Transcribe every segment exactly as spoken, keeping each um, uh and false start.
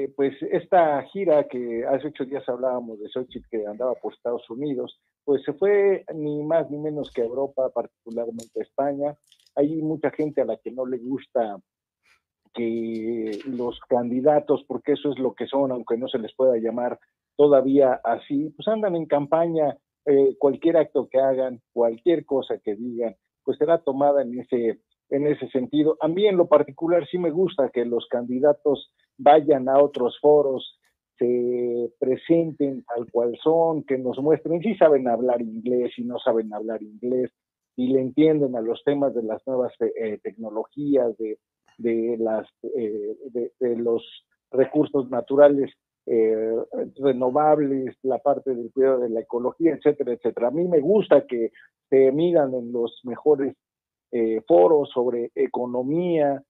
eh, pues esta gira que hace ocho días hablábamos de Xochitl que andaba por Estados Unidos, pues se fue ni más ni menos que a Europa, particularmente a España. Hay mucha gente a la que no le gusta que los candidatos, porque eso es lo que son, aunque no se les pueda llamar todavía así, pues andan en campaña, eh, cualquier acto que hagan, cualquier cosa que digan, pues será tomada en ese, en ese sentido. A mí en lo particular sí me gusta que los candidatos vayan a otros foros, se presenten tal cual son, que nos muestren si saben hablar inglés, si no saben hablar inglés, y le entienden a los temas de las nuevas eh, tecnologías, de de, las, eh, de, de los recursos naturales eh, renovables, la parte del cuidado de la ecología, etcétera, etcétera. A mí me gusta que se midan en los mejores eh, foros sobre economía,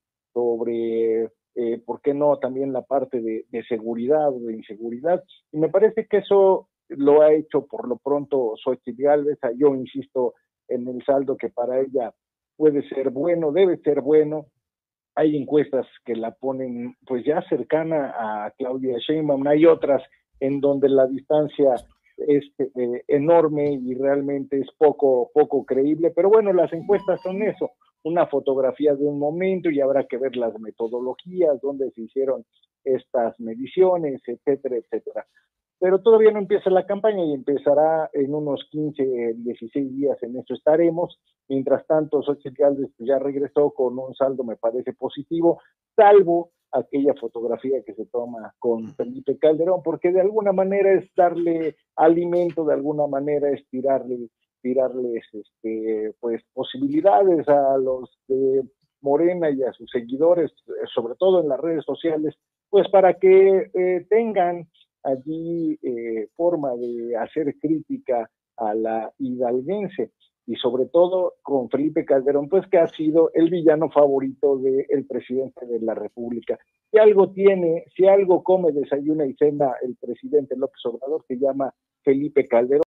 sobre, eh, ¿por qué no?, también la parte de, de seguridad o de inseguridad. Y me parece que eso lo ha hecho por lo pronto Xochitl Gálvez. Yo insisto en el saldo que para ella puede ser bueno, debe ser bueno. Hay encuestas que la ponen pues ya cercana a Claudia Sheinbaum, hay otras en donde la distancia es eh, enorme y realmente es poco, poco creíble, pero bueno, las encuestas son eso, una fotografía de un momento y habrá que ver las metodologías, dónde se hicieron estas mediciones, etcétera, etcétera. Pero todavía no empieza la campaña y empezará en unos quince, dieciséis días, en eso estaremos. Mientras tanto, Xochitl Gálvez ya regresó con un saldo, me parece positivo, salvo aquella fotografía que se toma con Felipe Calderón, porque de alguna manera es darle alimento, de alguna manera es tirarle, tirarles este, pues, posibilidades a los de Morena y a sus seguidores, sobre todo en las redes sociales, pues para que eh, tengan allí eh, forma de hacer crítica a la hidalguense y sobre todo con Felipe Calderón, pues que ha sido el villano favorito del presidente de la República. Si algo tiene, si algo come, desayuna y cena el presidente López Obrador, se llama Felipe Calderón.